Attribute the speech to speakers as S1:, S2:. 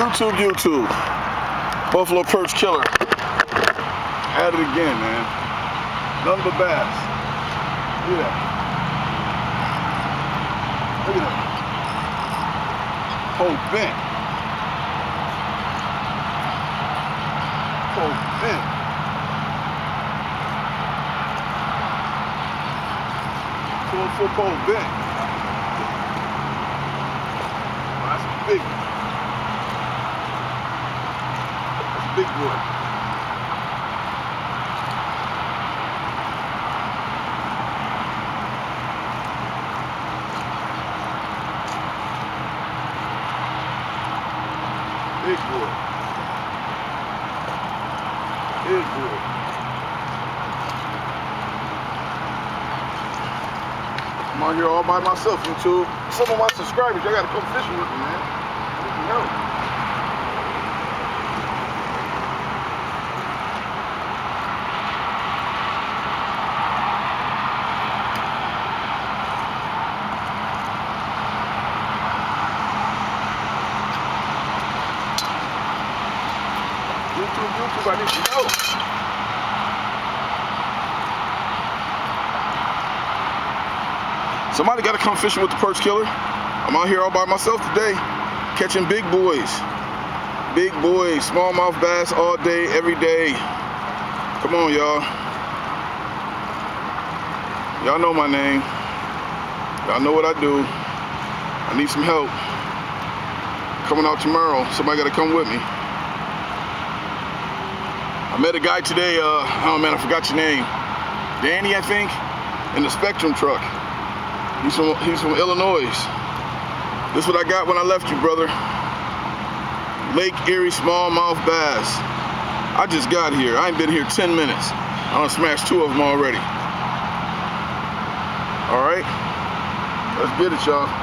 S1: YouTube. Buffalo perch killer. At it again, man. Nothing but bass. Look at that. Look at that. Pole bent. Pole bent. 12-foot pole bent. Oh, that's a big one. That's a big boy. Big boy. Big boy. I'm out here all by myself, YouTube. Some of my subscribers, y'all gotta come fishing with me, man. You can help. YouTube, I need to know. Somebody got to come fishing with the perch killer. I'm out here all by myself today, catching big boys. Big boys, smallmouth bass all day, every day. Come on, y'all. Y'all know my name. Y'all know what I do. I need some help. Coming out tomorrow. Somebody got to come with me. I met a guy today, oh man, I forgot your name. Danny, I think, in the Spectrum truck. He's from Illinois. This is what I got when I left you, brother. Lake Erie smallmouth bass. I just got here. I ain't been here 10 minutes. I done smashed 2 of them already. All right, let's get it, y'all.